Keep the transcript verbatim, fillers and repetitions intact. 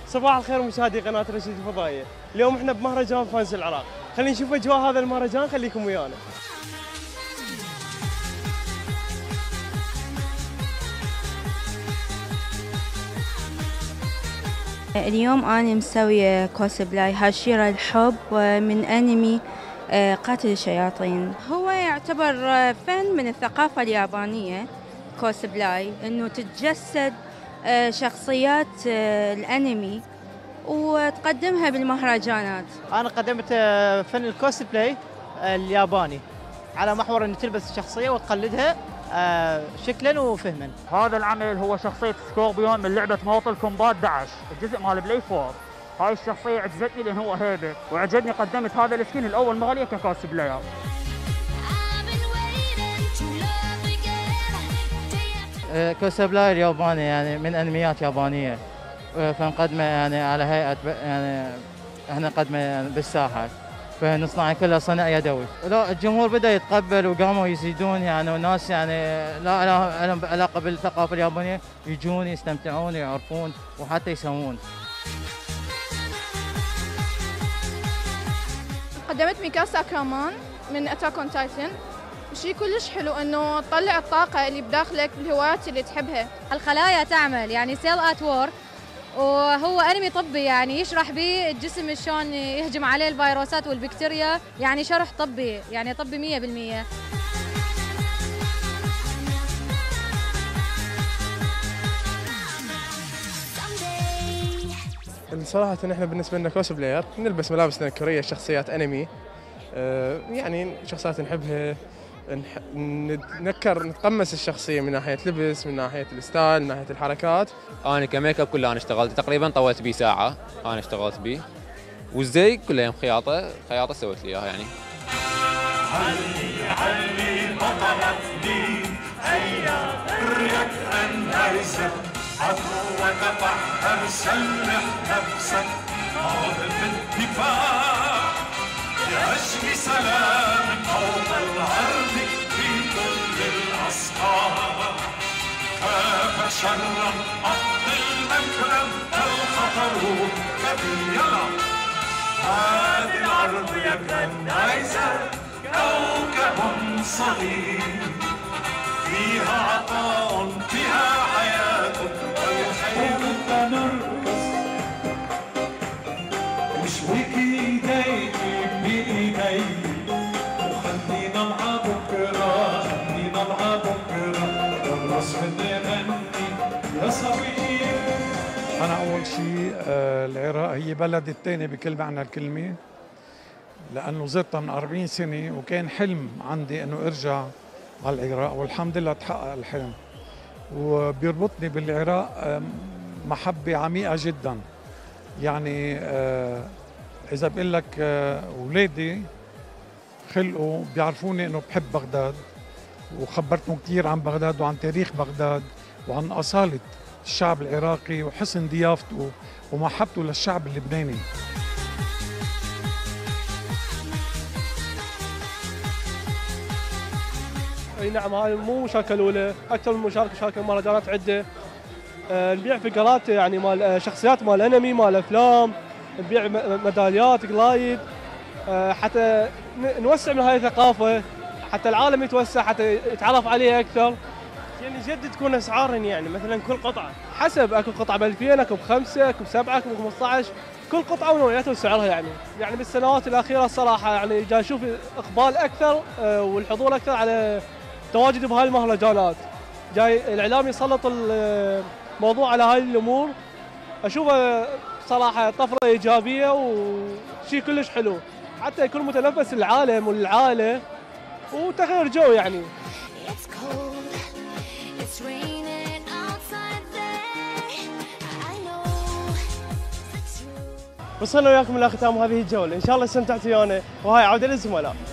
صباح الخير مشاهدي قناة رشيد الفضائية، اليوم احنا بمهرجان فانز العراق، خلينا نشوف اجواء هذا المهرجان، خليكم ويانا. اليوم أنا مسوية كوسبلاي هاشيرة الحب من أنمي قاتل الشياطين. هو يعتبر فن من الثقافة اليابانية، كوسبلاي إنه تتجسد شخصيات الأنمي وتقدمها بالمهرجانات. أنا قدمت فن الكوسبلاي الياباني على محور أن تلبس الشخصية وتقلدها شكلا وفهما. هذا العمل هو شخصية سكوربيون من لعبة مورتال كومبات إحدى عشر الجزء مال بلاي فور. هاي الشخصية عجبتني لأن هو هيبة، وعجبني قدمت هذا السكين الأول مغالية ككوسبلاير. كوسبلاير ياباني يعني من انميات يابانيه، فنقدمه يعني على هيئه يعني احنا نقدمه يعني بالساحه، فنصنع كله صنع يدوي. لا الجمهور بدا يتقبل وقاموا يزيدون يعني، والناس يعني لا لهم علاقه بالثقافه اليابانيه يجون يستمتعون يعرفون وحتى يسوون. قدمت ميكاسا كامان من اتاك اون تايتن، شيء كلش حلو انه تطلع الطاقه اللي بداخلك بالهوايات اللي تحبها. الخلايا تعمل يعني سيل ات وور، وهو انمي طبي يعني يشرح به الجسم شلون يهجم عليه الفيروسات والبكتيريا، يعني شرح طبي يعني طبي مية بالمية. صراحة احنا بالنسبة لنا كوسبلاير نلبس ملابسنا كورية، شخصيات انمي، آه يعني شخصيات نحبها، نتذكر نتقمص الشخصية من ناحية لبس، من ناحية الستايل، من ناحية الحركات. أنا كميك اب كله أنا اشتغلت تقريبا، طولت بيه ساعة أنا اشتغلت بيه، والزي كله يوم خياطة خياطة سويت لي إياها يعني. علي علي بطلتني هيا ريك أنهزم عدو وتطهر سلح نفسك عود بالدفاع يشفي سلام قوم الأرض في كل الأصحاب. كاف شرا أطل المكرم الخطر كبير. يلا هذه الأرض يا كنايزر كوكب صغير، فيها عطاء فيها حياة والخير. كنت نرقص وشويك ايديكي بايدي وخلينا مع بكره، خلينا مع بكره نرقص ونغني يا صبيه. أنا أول شيء العراق هي بلدي الثاني بكل معنى الكلمة، لأنه زرتها من أربعين سنة وكان حلم عندي إنه أرجع على العراق، والحمد لله تحقق الحلم. وبيربطني بالعراق محبة عميقة جدا، يعني إذا بقول لك أولادي خلقوا بيعرفوني إنه بحب بغداد، وخبرتهم كثير عن بغداد وعن تاريخ بغداد وعن أصالة الشعب العراقي وحسن ضيافته ومحبته للشعب اللبناني. اي نعم، هاي مو مشاركه الاولى، اكثر من مشاركه شاركه مهرجانات عده. أه نبيع فقرات يعني مال شخصيات مال انمي مال افلام، نبيع ميداليات جلايد، أه حتى نوسع من هاي الثقافه، حتى العالم يتوسع، حتى يتعرف عليها اكثر. يعني جد تكون اسعار يعني مثلا كل قطعه حسب، اكو قطعه ب ألفين، اكو بخمسه، اكو بسبعه، اكو بخمسة عشر، كل قطعه ونوعيتها وسعرها يعني. يعني بالسنوات الاخيره الصراحه يعني جاي اشوف اقبال اكثر أه والحضور اكثر على تواجد بهاي المهرجانات. جاي الاعلام يسلط الموضوع على هاي الامور، اشوفها صراحه طفره ايجابيه وشيء كلش حلو، حتى يكون متنفس العالم والعائله وتغيير جو يعني. وصلنا وياكم الى ختام هذه الجوله، ان شاء الله استمتعتوا ويانا، وهاي عوده للزملاء.